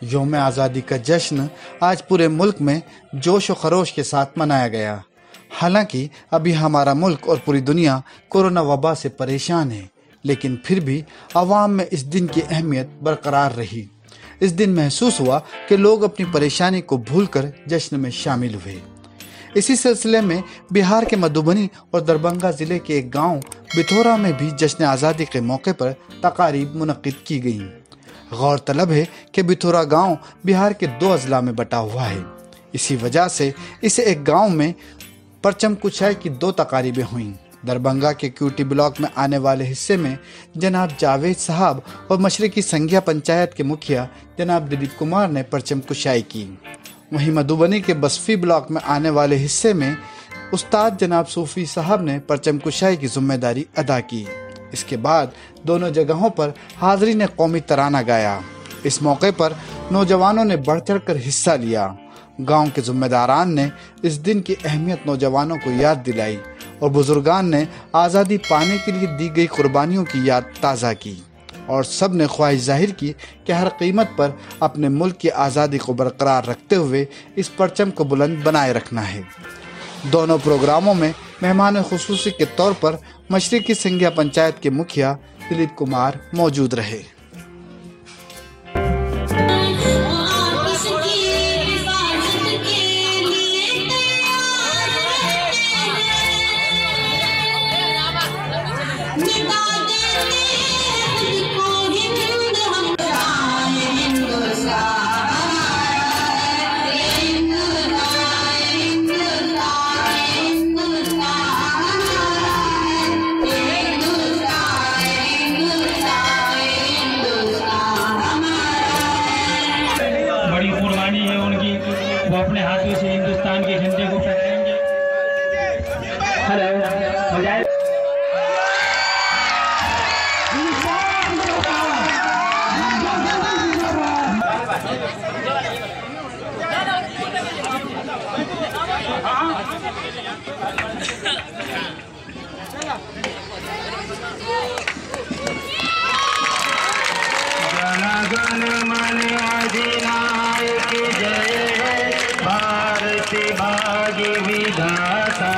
यौम आज़ादी का जश्न आज पूरे मुल्क में जोश व खरोश के साथ मनाया गया। हालांकि अभी हमारा मुल्क और पूरी दुनिया कोरोना वबा से परेशान है, लेकिन फिर भी आवाम में इस दिन की अहमियत बरकरार रही। इस दिन महसूस हुआ कि लोग अपनी परेशानी को भूलकर जश्न में शामिल हुए। इसी सिलसिले में बिहार के मधुबनी और दरभंगा जिले के एक गांव बिथोरा में भी जश्न आज़ादी के मौके पर तकारीब मुनक्किद की गई। गौरतलब है कि बिथोरा गांव बिहार के 2 अजला में बटा हुआ है। इसी वजह से इस एक गांव में परचम कुशाई की 2 तकारीबें हुईं। दरभंगा के क्यूटी ब्लॉक में आने वाले हिस्से में जनाब जावेद साहब और मशरकी संघिया पंचायत के मुखिया जनाब दिलीप कुमार ने परचम कुशाई की। वहीं मधुबनी के बसफी ब्लॉक में आने वाले हिस्से में उस्ताद जनाब सूफी साहब ने परचम कुशाई की जिम्मेदारी अदा की। इसके बाद दोनों जगहों पर हाज़रीन ने कौमी तराना गाया। इस मौके पर नौजवानों ने बढ़ चढ़ कर हिस्सा लिया। गांव के जिम्मेदारान ने इस दिन की अहमियत नौजवानों को याद दिलाई और बुजुर्गान ने आज़ादी पाने के लिए दी गई कुर्बानियों की याद ताज़ा की और सब ने ख्वाहिश जाहिर की कि हर कीमत पर अपने मुल्क की आज़ादी को बरकरार रखते हुए इस परचम को बुलंद बनाए रखना है। दोनों प्रोग्रामों में मेहमान खुसूसी के तौर पर मशरकी संघिया पंचायत के मुखिया दिलीप कुमार मौजूद रहे। वो अपने हाथों से हिंदुस्तान के झंडे को फहराएंगे। जन मन अधिनायक जय भारत भाग्य विधाता,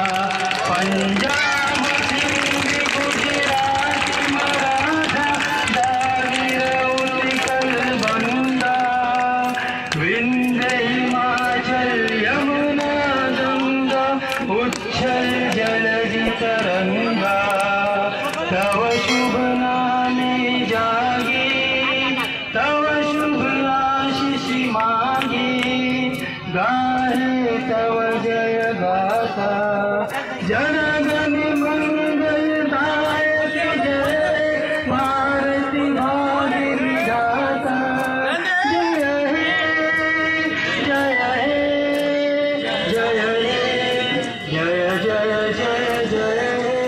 पंजाब सिंध गुजरात मराठा द्राविड़ उत्कल बंगा, विंध्य हिमाचल यमुना गंगा, उच्छल जलधि तरंगा, तव शुभ नामे जागे, तव शुभ आशीष मांगे, गाहे तव जय गाथा, जन गण मंगलदायक जय भारत भाग्य विधाता, जय हे जय हे जय हे जय जय जय जय।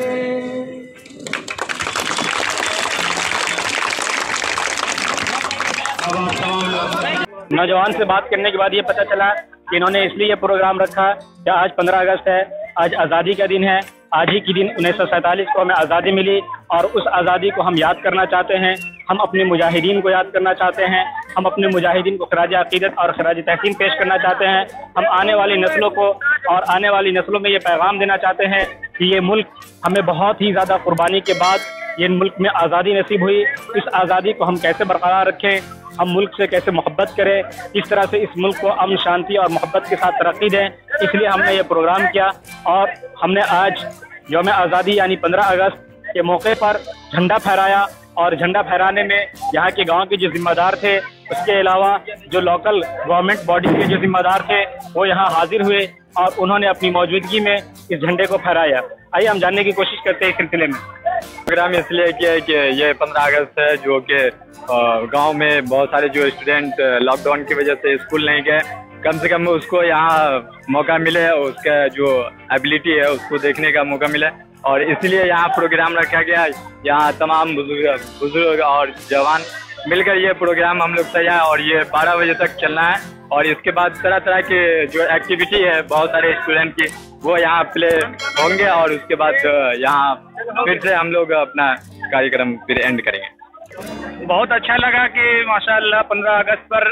नौजवान से बात करने के बाद ये पता चला कि इन्होंने इसलिए ये प्रोग्राम रखा कि आज 15 अगस्त है, आज आज़ादी का दिन है। आज ही के दिन 1947 को हमें आज़ादी मिली और उस आज़ादी को हम याद करना चाहते हैं। हम अपने मुजाहिदीन को याद करना चाहते हैं। हम अपने मुजाहिदीन को खराज अकीदत और खराज तहसीन पेश करना चाहते हैं। हम आने वाली नस्लों को और आने वाली नस्लों में ये पैगाम देना चाहते हैं कि ये मुल्क हमें बहुत ही ज़्यादा कुर्बानी के बाद ये मुल्क में आज़ादी नसीब हुई। इस आज़ादी को हम कैसे बरकरार रखें, हम मुल्क से कैसे मोहब्बत करें, इस तरह से इस मुल्क को अमन शांति और मोहब्बत के साथ तरक्की दें, इसलिए हमने ये प्रोग्राम किया। और हमने आज यौम आज़ादी यानी 15 अगस्त के मौके पर झंडा फहराया और झंडा फहराने में यहाँ के गांव के जो जिम्मेदार थे, उसके अलावा जो लोकल गवर्नमेंट बॉडी के जो जिम्मेदार थे वो यहाँ हाजिर हुए और उन्होंने अपनी मौजूदगी में इस झंडे को फहराया। आइए हम जानने की कोशिश करते हैं इस सिलसिले में। प्रोग्राम इसलिए किया है कि ये 15 अगस्त है, जो कि गांव में बहुत सारे जो स्टूडेंट लॉकडाउन की वजह से स्कूल नहीं गए, कम से कम उसको यहाँ मौका मिले, उसका जो एबिलिटी है उसको देखने का मौका मिले और इसलिए यहाँ प्रोग्राम रखा गया। यहाँ तमाम बुजुर्ग और जवान मिलकर ये प्रोग्राम हम लोग सजा और ये 12 बजे तक चलना है और इसके बाद तरह तरह के जो एक्टिविटी है बहुत सारे स्टूडेंट की वो यहाँ प्ले होंगे और उसके बाद यहाँ फिर से हम लोग अपना कार्यक्रम फिर एंड करेंगे। बहुत अच्छा लगा कि माशाअल्लाह 15 अगस्त पर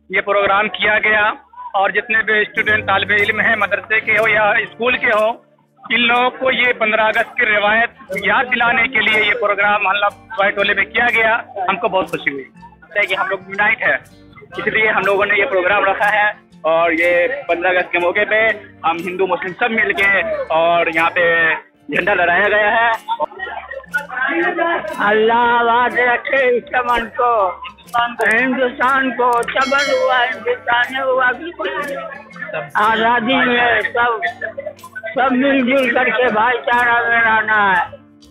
ये प्रोग्राम किया गया और जितने भी स्टूडेंट तालिब इल्म हैं मदरसे के हो या स्कूल के हो, इन लोगों को ये 15 अगस्त की रिवायत याद दिलाने के लिए ये प्रोग्राम मोहल्ला वाई टोले में किया गया। हमको बहुत खुशी हुई कि हम लोग यूनाइट है, इसलिए हम लोगों ने ये प्रोग्राम रखा है। और ये 15 अगस्त के मौके पे हम हिंदू मुस्लिम सब मिलके और यहाँ पे झंडा लहराया गया है। अल्लाह आबाद रखे इस चमन को, हिंदुस्तान को चमन हुआ, हिंदुस्तान हुआ। आजादी में सब मिलजुल करके भाईचारा में रहना है,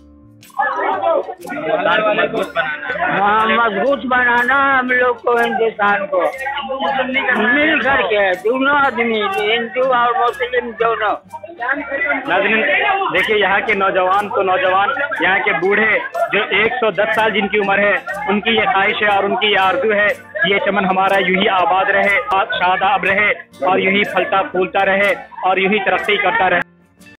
मजबूत बनाना हम लोग को, हिंदुस्तान को मिल करके दोनों आदमी, हिंदू और मुस्लिम दोनों। नाज़रीन देखिए, यहाँ के नौजवान तो नौजवान, यहाँ के बूढ़े जो 110 साल जिनकी उम्र है, उनकी ये ख्वाहिश है और उनकी ये आरज़ू है ये चमन हमारा यूं ही आबाद रहे, शादाब रहे और यूं ही फलता फूलता रहे और यूं ही तरक्की करता रहे।